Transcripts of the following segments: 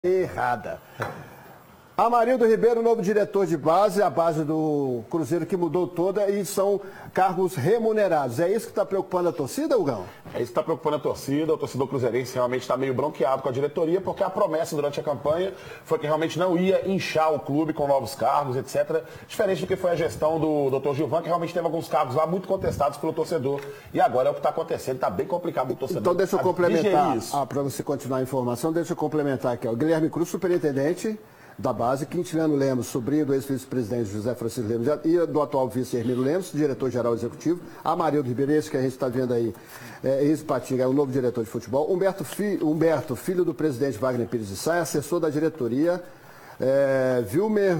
Errada. Amarildo Ribeiro, novo diretor de base, a base do Cruzeiro que mudou toda e são cargos remunerados. É isso que está preocupando a torcida, Hugão? É isso que está preocupando a torcida. O torcedor cruzeirense realmente está meio bronqueado com a diretoria, porque a promessa durante a campanha foi que realmente não ia inchar o clube com novos cargos, etc. Diferente do que foi a gestão do Dr. Gilvan, que realmente teve alguns cargos lá muito contestados pelo torcedor. E agora é o que está acontecendo, está bem complicado para o torcedor. Então deixa eu complementar, para você continuar a informação, deixa eu complementar aqui. O Guilherme Cruz, superintendente da base, Quintiliano Lemos, sobrinho do ex-vice-presidente José Francisco Lemos e do atual vice Hermínio Lemos, diretor-geral executivo. Amarildo Ribeiro, esse que a gente está vendo aí, ex-Patinga, é o novo diretor de futebol. Humberto, filho do presidente Wagner Pires de Sá, assessor da diretoria. Vilmer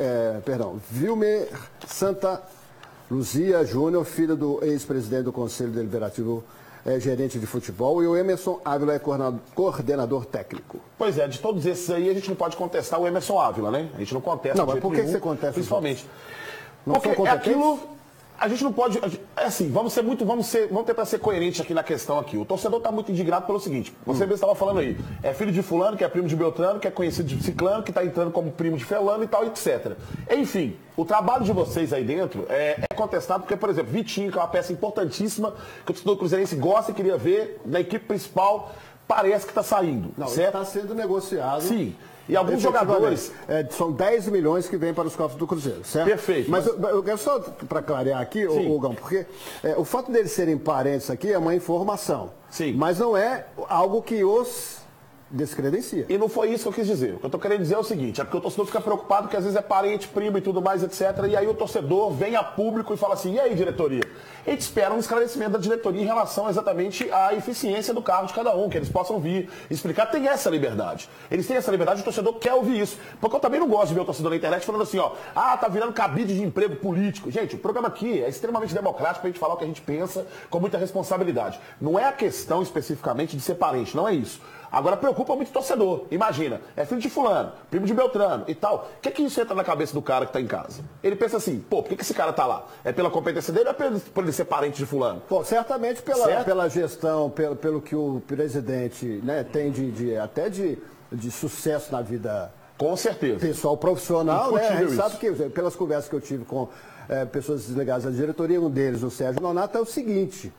Santa Luzia Júnior, filho do ex-presidente do Conselho Deliberativo, gerente de futebol, e o Emerson Ávila é coordenador técnico. Pois é, de todos esses aí a gente não pode contestar o Emerson Ávila, né? A gente não contesta. Não, mas por que você contesta? Principalmente. Não porque são competentes? aquilo. A gente não pode. É assim, vamos tentar ser coerentes aqui na questão aqui. O torcedor está muito indignado pelo seguinte. Você mesmo estava falando aí. É filho de fulano, que é primo de Beltrano, que é conhecido de ciclano, que está entrando como primo de felano e tal, etc. Enfim, o trabalho de vocês aí dentro é contestado porque, por exemplo, Vitinho, que é uma peça importantíssima, que o torcedor cruzeirense gosta e queria ver na equipe principal, parece que está saindo. Não, certo? está sendo negociado. Sim. E alguns jogadores... são 10 milhões que vêm para os cofres do Cruzeiro, certo? Perfeito. Mas eu quero só para clarear aqui, Hugão, porque o fato deles serem parentes aqui é uma informação. Sim. Mas não é algo que os descredencia. E não foi isso que eu quis dizer. O que eu estou querendo dizer é o seguinte, é porque o torcedor fica preocupado que às vezes é parente, primo e tudo mais, etc. E aí o torcedor vem a público e fala assim, e aí, diretoria? A gente espera um esclarecimento da diretoria em relação exatamente à eficiência do cargo de cada um, que eles possam vir explicar. Tem essa liberdade. Eles têm essa liberdade, o torcedor quer ouvir isso. Porque eu também não gosto de ver o torcedor na internet falando assim, ó, tá virando cabide de emprego político. Gente, o programa aqui é extremamente democrático pra gente falar o que a gente pensa com muita responsabilidade. Não é a questão especificamente de ser parente, não é isso. Agora preocupa muito o torcedor. Imagina, é filho de fulano, primo de Beltrano e tal. O que isso entra na cabeça do cara que está em casa? Ele pensa assim, pô, por que esse cara está lá? É pela competência dele ou é por ele ser parente de fulano? Bom, certamente pela gestão, pelo que o presidente, né, tem até de sucesso na vida. Com certeza. Pessoal profissional, né? A gente sabe isso. que, pelas conversas que eu tive com pessoas ligadas à diretoria, um deles, o Sérgio Nonato, é o seguinte,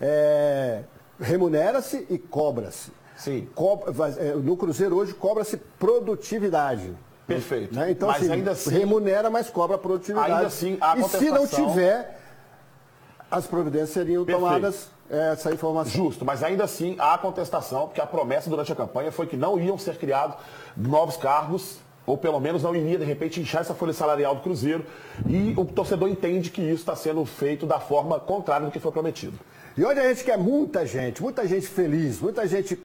remunera-se e cobra-se. Sim. No Cruzeiro hoje cobra-se produtividade. Perfeito. Né? Então, mas assim, ainda assim, remunera, mas cobra produtividade. Ainda assim, a e se não tiver, as providências seriam tomadas, essa informação. Justo, mas ainda assim há contestação, porque a promessa durante a campanha foi que não iam ser criados novos cargos, ou pelo menos não iria, de repente, inchar essa folha salarial do Cruzeiro. E o torcedor entende que isso está sendo feito da forma contrária do que foi prometido. E onde a gente quer muita gente feliz, muita gente